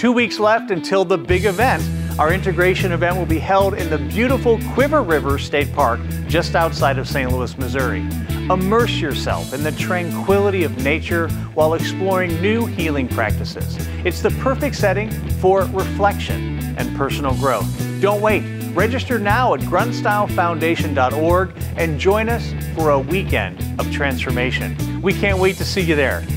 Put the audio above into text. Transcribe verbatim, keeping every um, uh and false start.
Two weeks left until the big event. Our integration event will be held in the beautiful Cuivre River State Park just outside of Saint Louis, Missouri. Immerse yourself in the tranquility of nature while exploring new healing practices. It's the perfect setting for reflection and personal growth. Don't wait. Register now at grunt style foundation dot org and join us for a weekend of transformation. We can't wait to see you there.